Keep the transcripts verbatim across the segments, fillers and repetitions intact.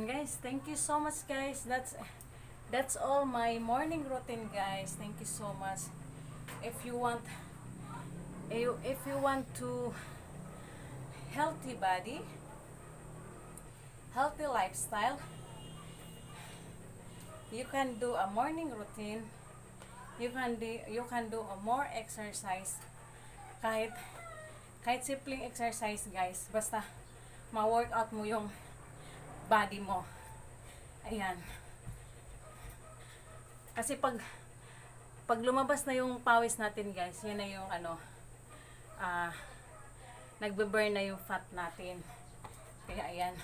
Ayan guys, thank you so much guys. That's that's all my morning routine guys. Thank you so much. If you want if you want to healthy body, healthy lifestyle, you can do a morning routine. You can do you can do a more exercise. Kahit kahit simpleng exercise guys, basta ma-workout mo yung body mo. Ayan. Kasi pag pag lumabas na yung pawis natin guys, yun na yung ano, ah, uh, nagbe-burn na yung fat natin. Kaya ayan.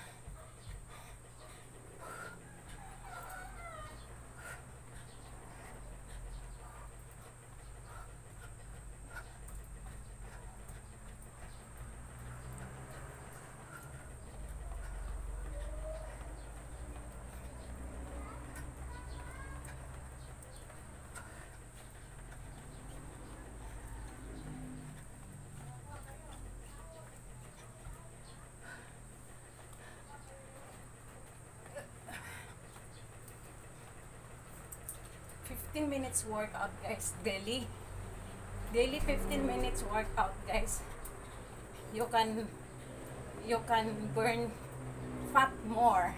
fifteen minutes workout guys, daily. Daily fifteen minutes workout guys. You can you can burn fat more.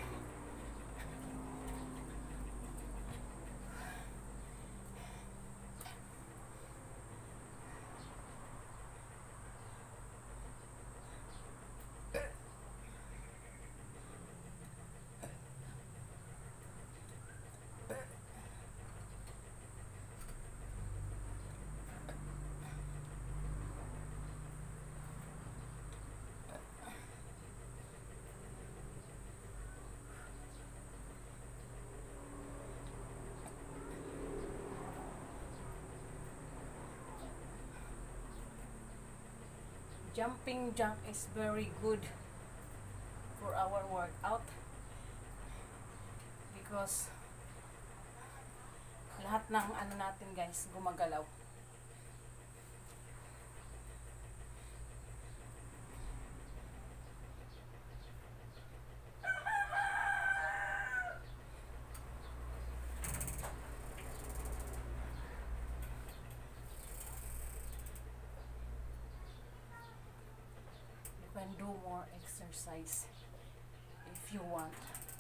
Jumping jump is very good for our workout because lahat ng ano natin guys gumagalaw. You can do more exercise if you want.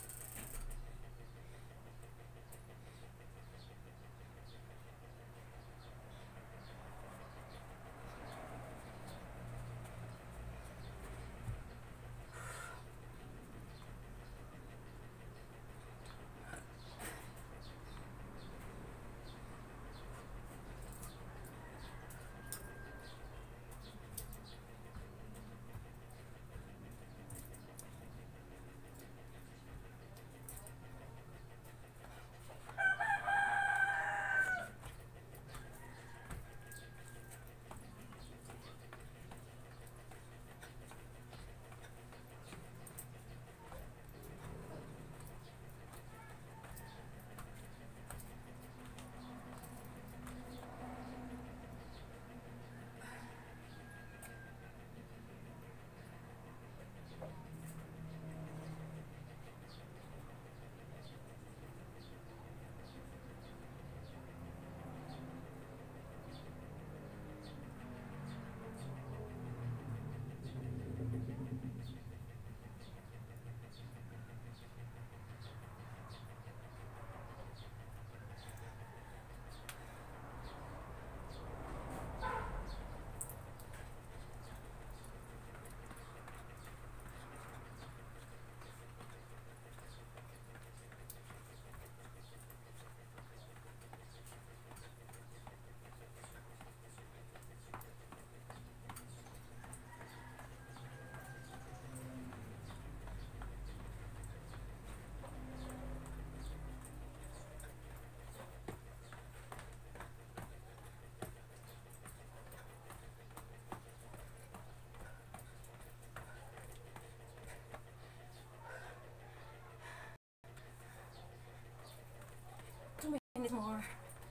More.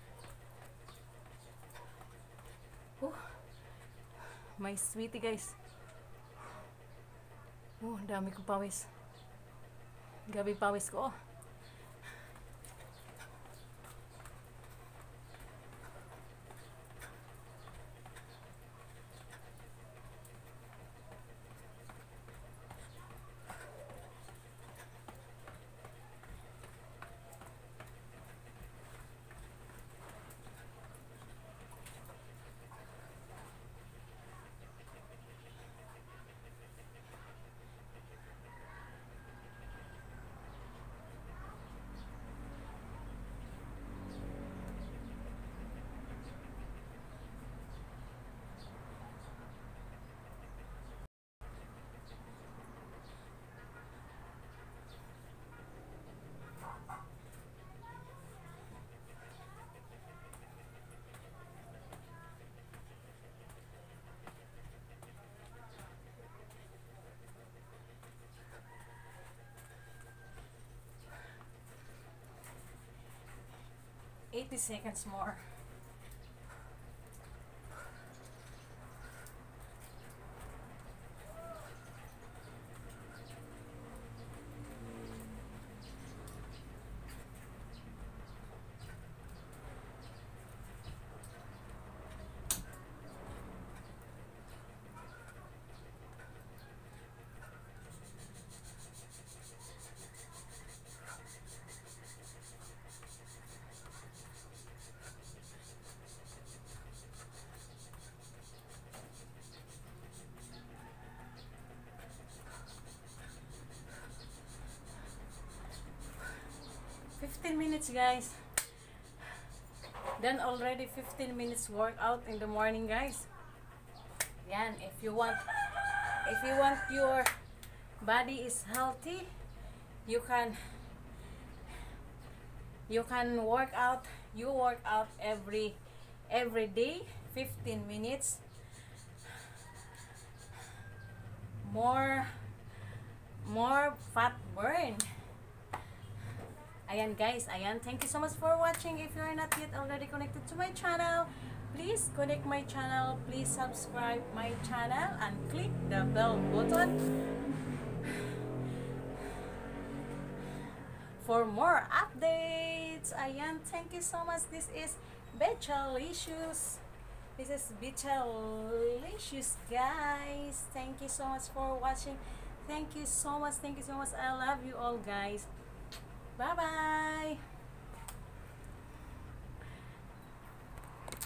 Oh, my sweetie guys. Oh, dami ko pawis. Gabi pawis ko. eighty seconds more. fifteen minutes, guys. Then already fifteen minutes workout in the morning, guys. Yan, if you want if you want your body is healthy, you can you can work out you work out every every day fifteen minutes. More more fat burn. Ayan guys, ayan. Thank you so much for watching. If you are not yet already connected to my channel, please connect my channel. Please subscribe my channel and click the bell button for more updates. Ayan, thank you so much. This is Betchalicious. This is Betchalicious, guys. Thank you so much for watching. Thank you so much. Thank you so much. I love you all, guys. Bye-bye.